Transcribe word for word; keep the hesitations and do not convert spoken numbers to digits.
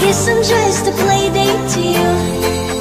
guess I'm just a play date to you.